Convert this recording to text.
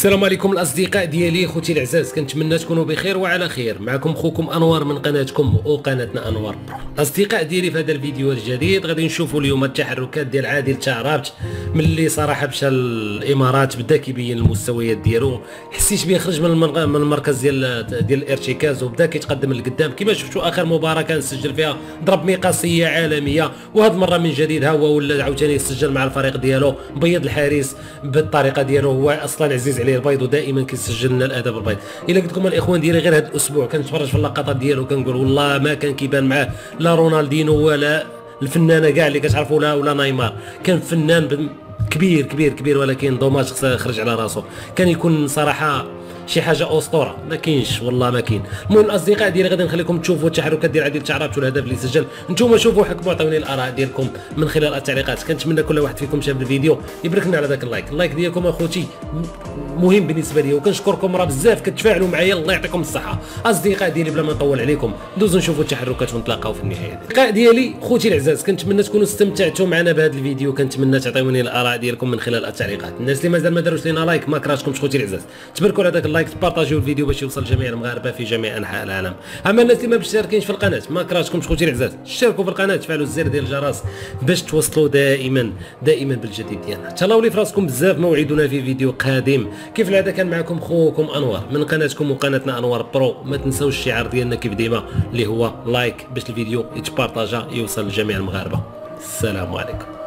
السلام عليكم الاصدقاء ديالي، خوتي العزاز، كنتمنى تكونوا بخير وعلى خير. معكم خوكم انوار من قناتكم وقناتنا انوار برو. الاصدقاء ديالي، في هذا الفيديو الجديد غادي نشوفوا اليوم التحركات ديال عادل تعرابت. ملي صراحه مشى الامارات بدا كيبين المستويات ديالو، حسيت بيه خرج من المركز ديال الارتكاز وبدا كيتقدم للقدام. كما شفتوا اخر مباراه كان سجل فيها ضرب مقاسيه عالميه، وهذه المره من جديد ها هو ولا عاوتاني يسجل مع الفريق ديالو، بيض الحارس بالطريقه ديالو. هو اصلا عزيز عليه البيض ودائما كيسجل لنا الاهداف بالبيض. الا قلت لكم الاخوان ديالي، غير هذا الاسبوع كنتفرج في اللقطات ديالو كنقول والله ما كان كيبان معاه لا رونالدينو ولا الفنانه كاع اللي كتعرفوا ولا نيمار. كان فنان كبير كبير كبير، ولكن دوماج خرج على راسه. كان يكون صراحه شي حاجه اسطوره، ما كاينش والله ما كاين. المهم الاصدقاء ديالي غادي نخليكم تشوفوا التحركات ديال عادل تعرابت والهدف اللي سجل. نتوما شوفوا حكموا، عطيوني الاراء ديالكم من خلال التعليقات. كنتمنى كل واحد فيكم شاف الفيديو يبارك لنا على ذاك اللايك ديالكم اخوتي، مهم بالنسبه لي، وكنشكركم راه بزاف كتفاعلوا معايا. الله يعطيكم الصحه اصدقاء ديالي. بلا ما نطول عليكم ندوزو نشوفوا التحركات ونتلاقاو في النهايه. اصدقاء ديالي خوتي العزاز، كنتمنى تكونوا استمتعتوا معنا بهذا الفيديو. كنتمنى تعطيوني الاراء ديالكم من خلال التعليقات. الناس اللي مازال ما داروش لينا لايك ما كرهتكمش خوتي العزاز، تباركوا على ذاك اللايك، تبارطاجيو الفيديو باش يوصل جميع المغاربه في جميع انحاء العالم. اما الناس اللي ما مشتركينش في القناه ما كرهتكمش خوتي العزاز، اشتركوا في القناه، تفعلوا الزر ديال الجرس باش توصلوا دائما بالجديد ديالنا. تهلاو لي في راسكم بزاف. موعدنا في فيديو قادم كيف العاده. كان معكم خوكم انوار من قناتكم وقناتنا انوار برو. ما تنساوش الشعار ديالنا كيف ديما اللي هو لايك باش الفيديو يتبارطاجا يوصل لجميع المغاربه. السلام عليكم.